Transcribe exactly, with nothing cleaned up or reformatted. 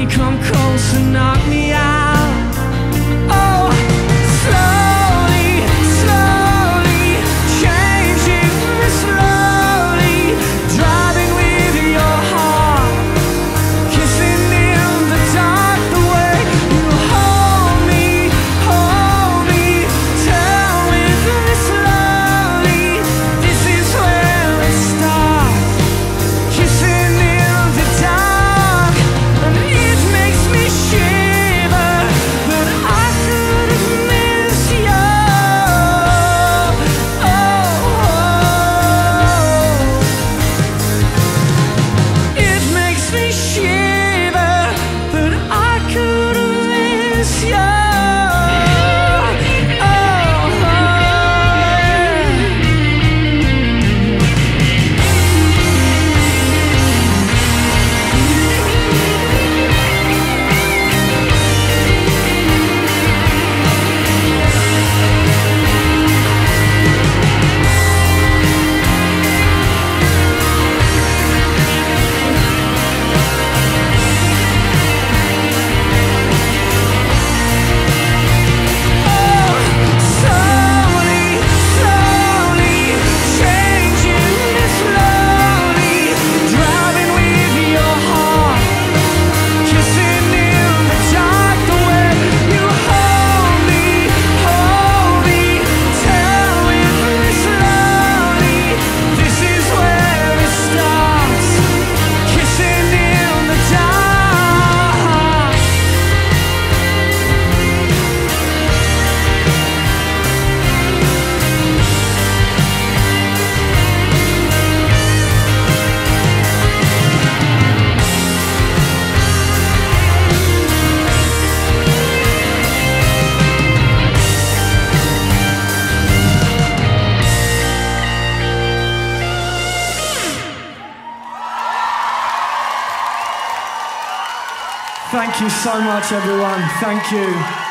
come close and knock me out. Oh, slowly, slowly, changing me slowly, driving with your heart, kissing in the dark, the way you hold me, hold me, tell with me slowly, this is where it starts, kissing in the dark, and it makes me shiver, but I couldn't miss you. Oh, it makes me shiver, but I couldn't miss you. Thank you so much, everyone. Thank you.